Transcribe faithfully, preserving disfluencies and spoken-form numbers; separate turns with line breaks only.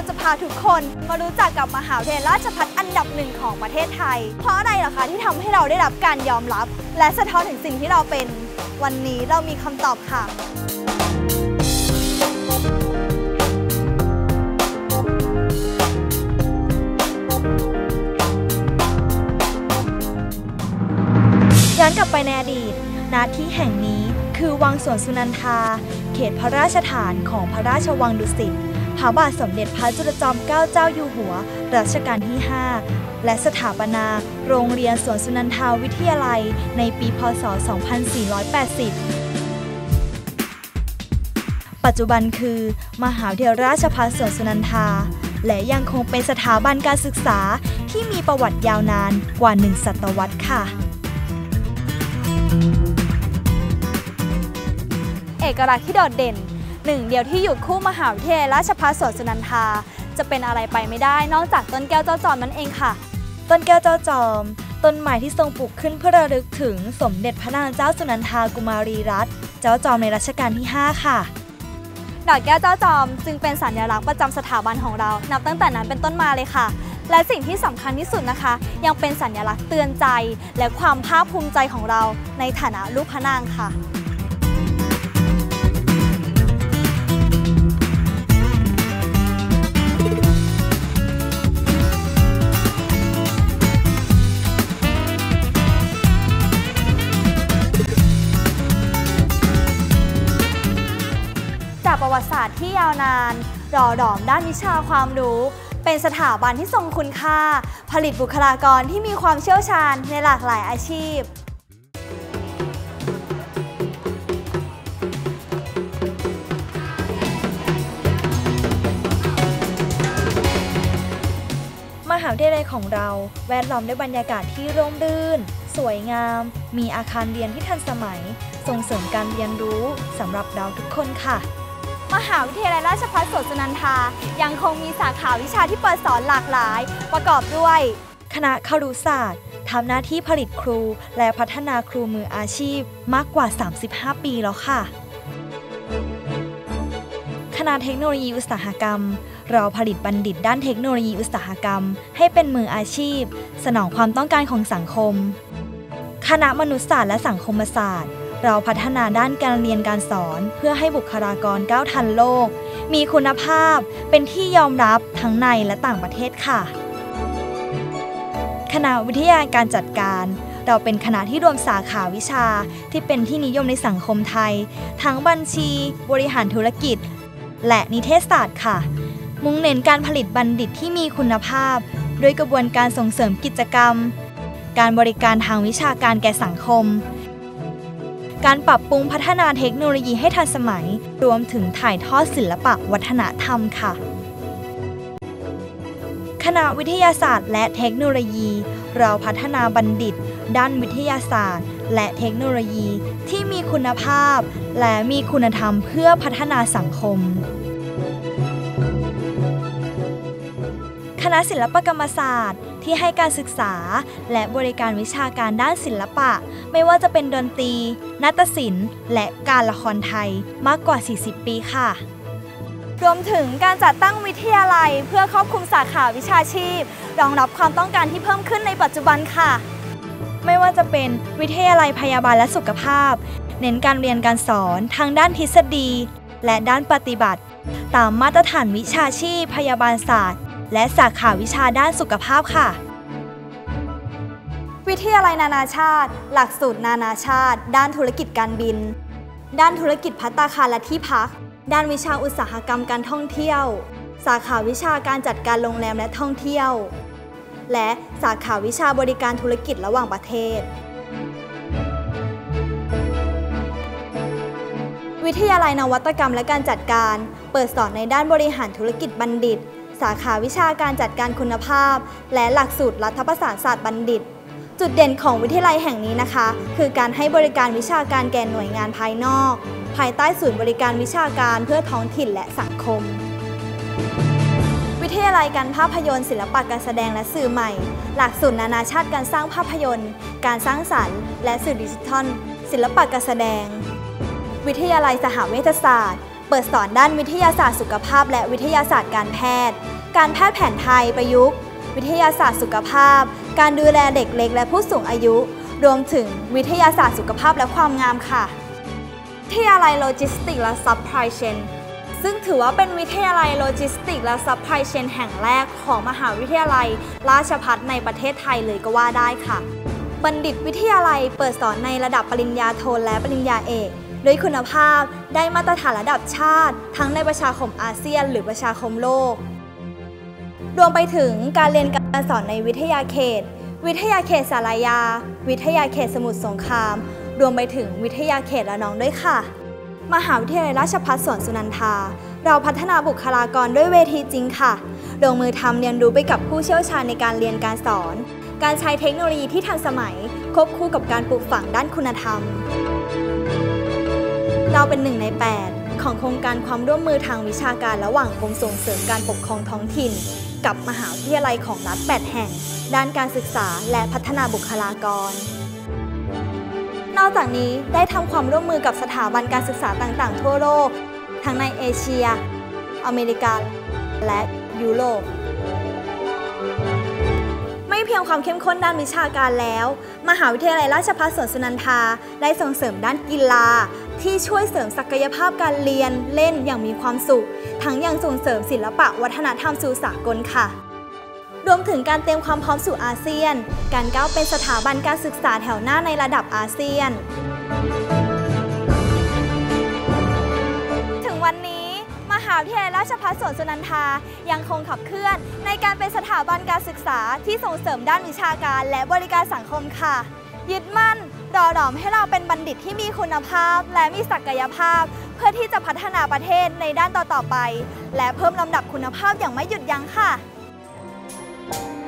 จะพาทุกคนมารู้จักกับมหาวิทยาลัยราชภัฏอันดับหนึ่งของประเทศไทยเพราะอะไรล่ะคะที่ทำให้เราได้รับการยอมรับและสะท้อนถึงสิ่งที่เราเป็นวันนี้เรามีคำตอบค่ะย้อนกลับไปในอดีตณที่แห่งนี้คือวังสวนสุนันทาเขตพระราชฐานของพระราชวังดุสิตพระบาทสมเด็จพระจุลจอมเกล้าเจ้าอยู่หัวรัชกาลที่ห้าและสถาปนาโรงเรียนสวนสุนันทาวิทยาลัยในปีพ.ศ. สองพันสี่ร้อยแปดสิบปัจจุบันคือมหาวิทยาลัยราชภัฏสวนสุนันทาและยังคงเป็นสถาบันการศึกษาที่มีประวัติยาวนานกว่าหนึ่งศตวรรษค่ะเอกลักษณ์ที่โดดเด่นหนึ่งเดียวที่อยู่คู่มหาวิทยาลัยราชภัฏสวนสุนันทาจะเป็นอะไรไปไม่ได้นอกจากต้นแก้วเจ้าจอมนั่นเองค่ะต้นแก้วเจ้าจอมต้นไม้ที่ทรงปลูกขึ้นเพื่อระลึกถึงสมเด็จพระนางเจ้าสุนันทากุมารีรัตน์เจ้าจอมในรัชกาลที่ห้าค่ะดอกแก้วเจ้าจอมจึงเป็นสัญลักษณ์ประจำสถาบันของเรานับตั้งแต่นั้นเป็นต้นมาเลยค่ะและสิ่งที่สำคัญที่สุดนะคะยังเป็นสัญลักษณ์เตือนใจและความภาคภูมิใจของเราในฐานะลูกพระนางค่ะประวัติศาสตร์ที่ยาวนานหล่อหลอมด้านวิชาความรู้เป็นสถาบันที่ทรงคุณค่าผลิตบุคลากรที่มีความเชี่ยวชาญในหลากหลายอาชีพมหาวิทยาลัยของเราแวดล้อมด้วยบรรยากาศที่ร่มรื่นสวยงามมีอาคารเรียนที่ทันสมัยส่งเสริมการเรียนรู้สำหรับเราทุกคนค่ะมหาวิทยาลัยราชภัฏสวนสุนันทายังคงมีสาขาวิชาที่เปิดสอนหลากหลายประกอบด้วยคณะครุศาสตร์ทำหน้าที่ผลิตครูและพัฒนาครูมืออาชีพมากกว่าสามสิบห้าปีแล้วค่ะคณะเทคโนโลยีอุตสาหกรรมเราผลิตบัณฑิตด้านเทคโนโลยีอุตสาหกรรมให้เป็นมืออาชีพสนองความต้องการของสังคมคณะมนุษยศาสตร์และสังคมศาสตร์เราพัฒนาด้านการเรียนการสอนเพื่อให้บุคลากรก้าวทันโลกมีคุณภาพเป็นที่ยอมรับทั้งในและต่างประเทศค่ะคณะวิทยาการจัดการเราเป็นคณะที่รวมสาขาวิชาที่เป็นที่นิยมในสังคมไทยทั้งบัญชีบริหารธุรกิจและนิเทศศาสตร์ค่ะมุ่งเน้นการผลิตบัณฑิตที่มีคุณภาพโดยกระบวนการส่งเสริมกิจกรรมการบริการทางวิชาการแก่สังคมการปรับปรุงพัฒนาเทคโนโลยีให้ทันสมัยรวมถึงถ่ายทอดศิลปะวัฒนธรรมค่ะคณะวิทยาศาสตร์และเทคโนโลยีเราพัฒนาบัณฑิตด้านวิทยาศาสตร์และเทคโนโลยีที่มีคุณภาพและมีคุณธรรมเพื่อพัฒนาสังคมคณะศิลปกรรมศาสตร์ที่ให้การศึกษาและบริการวิชาการด้านศิลปะไม่ว่าจะเป็นดนตรีนาฏศิลป์และการละครไทยมากกว่าสี่สิบปีค่ะรวมถึงการจัดตั้งวิทยาลัยเพื่อครอบคลุมสาขาวิชาชีพรองรับความต้องการที่เพิ่มขึ้นในปัจจุบันค่ะไม่ว่าจะเป็นวิทยาลัยพยาบาลและสุขภาพเน้นการเรียนการสอนทางด้านทฤษฎีและด้านปฏิบัติตามมาตรฐานวิชาชีพพยาบาลศาสตร์และสาขาวิชาด้านสุขภาพค่ะวิทยาลัยนานาชาติหลักสูตรนานาชาติด้านธุรกิจการบินด้านธุรกิจภัตตาคารและที่พักด้านวิชาอุตสาหกรรมการท่องเที่ยวสาขาวิชาการจัดการโรงแรมและท่องเที่ยวและสาขาวิชาบริการธุรกิจระหว่างประเทศวิทยาลัยนวัตกรรมและการจัดการเปิดสอนในด้านบริหารธุรกิจบัณฑิตสาขาวิชาการจัดการคุณภาพและหลักสูตรรัฐประศาสนศาสตร์บัณฑิตจุดเด่นของวิทยาลัยแห่งนี้นะคะคือการให้บริการวิชาการแก่หน่วยงานภายนอกภายใต้ศูนย์บริการวิชาการเพื่อท้องถิ่นและสังคมวิทยาลัยการภาพยนตร์ศิลปะการแสดงและสื่อใหม่หลักสูตรนานาชาติการสร้างภาพยนตร์การสร้างสรรค์และสื่อดิจิทัลศิลปะการแสดงวิทยาลัยสหเวชศาสตร์เปิดสอนด้านวิทยาศาสตร์สุขภาพและวิทยาศาสตร์การแพทย์การแพทย์แผนไทยประยุกต์วิทยาศาสตร์สุขภาพการดูแลเด็กเล็กและผู้สูงอายุรวมถึงวิทยาศาสตร์สุขภาพและความงามค่ะวิทยาลัยโลจิสติกส์และซัพพลายเชนซึ่งถือว่าเป็นวิทยาลัยโลจิสติกส์และซัพพลายเชนแห่งแรกของมหาวิทยาลัยราชภัฏในประเทศไทยเลยก็ว่าได้ค่ะบัณฑิตวิทยาลัยเปิดสอนในระดับปริญญาโทและปริญญาเอกด้วยคุณภาพได้มาตรฐานระดับชาติทั้งในประชาคมอาเซียนหรือประชาคมโลกรวมไปถึงการเรียนการสอนในวิทยาเขตวิทยาเขตสารยาวิทยาเขตสมุทรสงครามรวมไปถึงวิทยาเขตระนองด้วยค่ะมหาวิทยาลัยราชภัฏสวนสุนันทาเราพัฒนาบุคลากรด้วยเวทีจริงค่ะลงมือทำเรียนรู้ไปกับผู้เชี่ยวชาญในการเรียนการสอนการใช้เทคโนโลยีที่ทันสมัยควบคู่กับการปลูกฝังด้านคุณธรรมเราเป็นหนึ่งในแปดของโครงการความร่วมมือทางวิชาการระหว่างกรมส่งเสริมการปกครองท้องถิ่นกับมหาวิทยาลัยของรัฐแปดแห่งด้านการศึกษาและพัฒนาบุคลากรนอกจากนี้ได้ทำความร่วมมือกับสถาบันการศึกษาต่างๆทั่วโลกทั้งในเอเชียอเมริกาและยุโรปไม่เพียงความเข้มข้นด้านวิชาการแล้วมหาวิทยาลัยราชภัฏสวนสุนันทาได้ส่งเสริมด้านกีฬาที่ช่วยเสริมศักยภาพการเรียนเล่นอย่างมีความสุขทั้งยังส่งเสริมศิลปะวัฒนธรรมสู่สากลค่ะรวมถึงการเตรียมความพร้อมสู่อาเซียนการก้าวเป็นสถาบันการศึกษาแถวหน้าในระดับอาเซียนถึงวันนี้มหาวิทยาลัยราชภัฏสวนสุนันทายังคงขับเคลื่อนในการเป็นสถาบันการศึกษาที่ส่งเสริมด้านวิชาการและบริการสังคมค่ะยึดมั่นรอหลอมให้เราเป็นบัณฑิตที่มีคุณภาพและมีศักยภาพเพื่อที่จะพัฒนาประเทศในด้านต่อๆไปและเพิ่มลำดับคุณภาพอย่างไม่หยุดยั้งค่ะ